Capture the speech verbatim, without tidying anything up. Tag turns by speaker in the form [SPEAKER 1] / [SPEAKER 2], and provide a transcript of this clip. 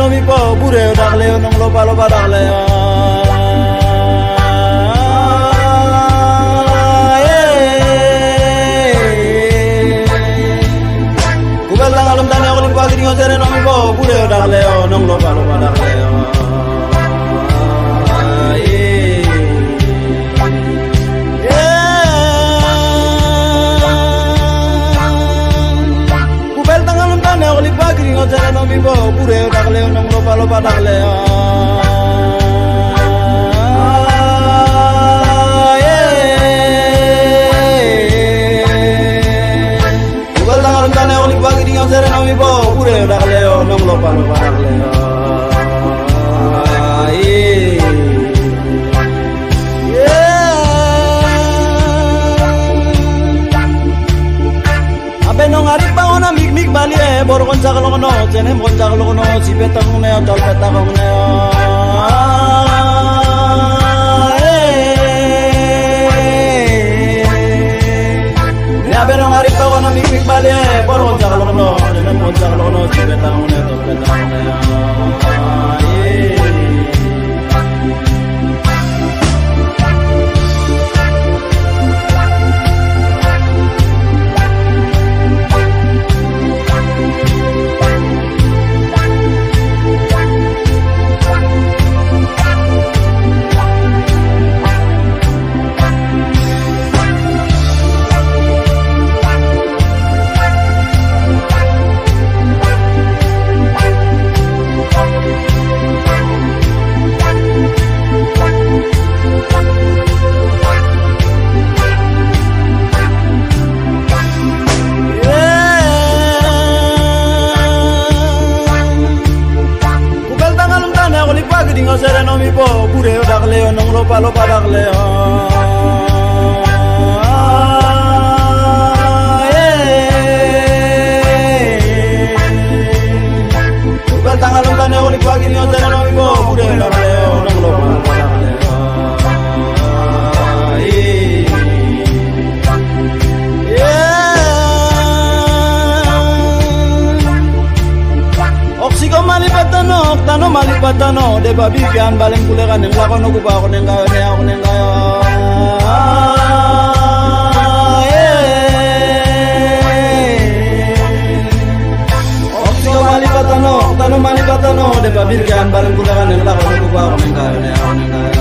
[SPEAKER 1] no mi po bure dagle nong loba loba dagle kubel tangalum tane ko limpa gini ngosere no mi po bure dagle nong loba loba dagle Jare no mi bo bure dagle nong loba loba dagle ubal tangal tane oli bagi ding jare no mi bo bure dagle nong loba loba dagle balie bor kon jagal kono jene kon jagal kono sibetang ne dal petang ne ya beno ngari pa kono mik mik balie bor kon jagal kono jene kon jagal kono sibetang ne dal petang ne ngosere no mi po bure dagle nong loba loba dagle kubel tangalum tane oli pagi ngosere no mi po bure dagle nong loba loba dagle malipatano tano malipatano de babi pian baleng kulekan yang lakono ku ba ko neng kayo ne ako neng kayo oksiko malipatano tano malipatano de babi pian baleng kulekan yang lakono ku ba ko neng kayo ne ako neng kayo